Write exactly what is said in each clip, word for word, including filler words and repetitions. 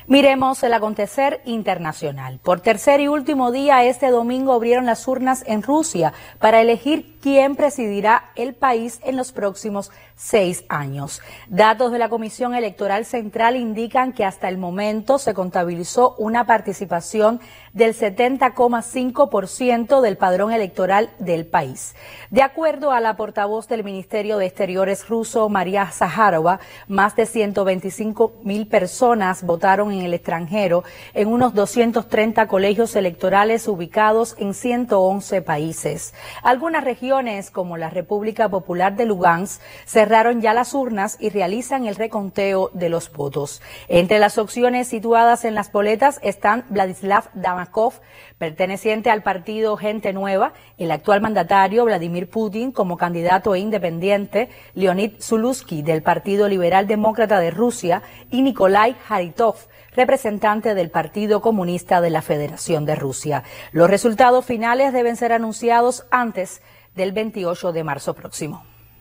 Miremos el acontecer internacional. Por tercer y último día, este domingo abrieron las urnas en Rusia para elegir quién presidirá el país en los próximos seis años. Datos de la Comisión Electoral Central indican que hasta el momento se contabilizó una participación del setenta coma cinco por ciento del padrón electoral del país. De acuerdo a la portavoz del Ministerio de Exteriores ruso, María Zaharova, más de ciento veinticinco mil personas votaron en el extranjero en unos doscientos treinta colegios electorales ubicados en ciento once países. Algunas regiones, como la República Popular de Lugansk, cerraron ya las urnas y realizan el reconteo de los votos. Entre las opciones situadas en las boletas están Vladislav Damakov, perteneciente al partido Gente Nueva, el actual mandatario Vladimir Putin como candidato e independiente, Leonid Slutsky del Partido Liberal Demócrata de Rusia y Nikolai Haritov, representante del Partido Comunista de la Federación de Rusia. Los resultados finales deben ser anunciados antes del veintiocho de marzo próximo.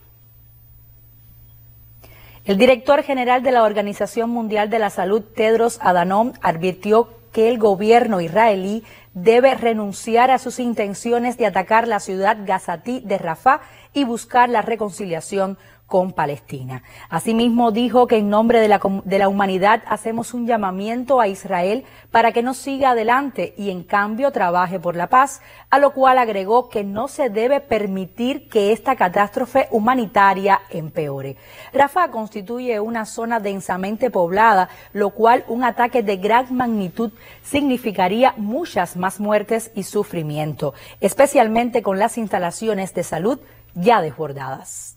El director general de la Organización Mundial de la Salud, Tedros Adhanom, advirtió que el gobierno israelí debe renunciar a sus intenciones de atacar la ciudad gazatí de Rafah y buscar la reconciliación con Palestina. Asimismo, dijo que en nombre de la, de la humanidad hacemos un llamamiento a Israel para que no siga adelante y en cambio trabaje por la paz, a lo cual agregó que no se debe permitir que esta catástrofe humanitaria empeore. Rafah constituye una zona densamente poblada, lo cual un ataque de gran magnitud significaría muchas más muertes y sufrimiento, especialmente con las instalaciones de salud ya desbordadas.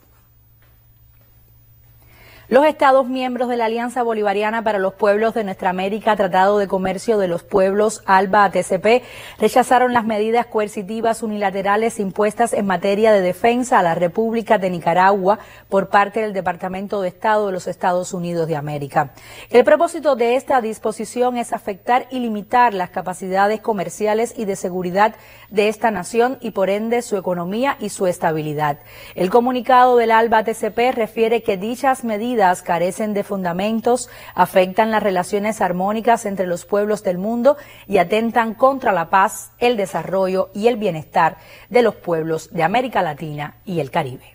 Los Estados miembros de la Alianza Bolivariana para los Pueblos de Nuestra América, Tratado de Comercio de los Pueblos, ALBA T C P, rechazaron las medidas coercitivas unilaterales impuestas en materia de defensa a la República de Nicaragua por parte del Departamento de Estado de los Estados Unidos de América. El propósito de esta disposición es afectar y limitar las capacidades comerciales y de seguridad de esta nación y por ende su economía y su estabilidad. El comunicado del ALBA T C P refiere que dichas medidas carecen de fundamentos, afectan las relaciones armónicas entre los pueblos del mundo y atentan contra la paz, el desarrollo y el bienestar de los pueblos de América Latina y el Caribe.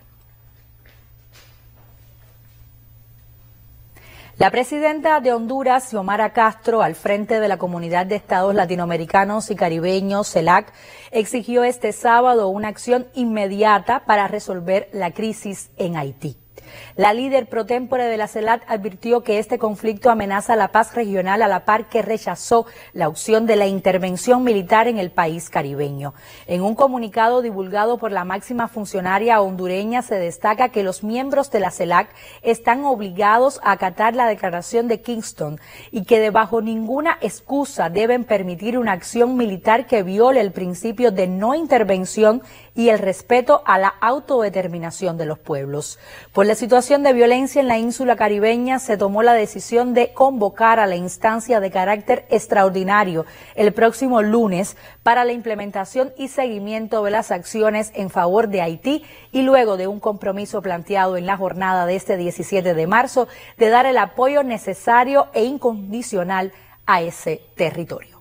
La presidenta de Honduras, Xiomara Castro, al frente de la Comunidad de Estados Latinoamericanos y Caribeños, CELAC, exigió este sábado una acción inmediata para resolver la crisis en Haití. La líder pro tempore de la CELAC advirtió que este conflicto amenaza la paz regional a la par que rechazó la opción de la intervención militar en el país caribeño. En un comunicado divulgado por la máxima funcionaria hondureña se destaca que los miembros de la CELAC están obligados a acatar la declaración de Kingston y que debajo ninguna excusa deben permitir una acción militar que viole el principio de no intervención y el respeto a la autodeterminación de los pueblos. Por la situación de violencia en la ínsula caribeña, se tomó la decisión de convocar a la instancia de carácter extraordinario el próximo lunes para la implementación y seguimiento de las acciones en favor de Haití y luego de un compromiso planteado en la jornada de este diecisiete de marzo de dar el apoyo necesario e incondicional a ese territorio.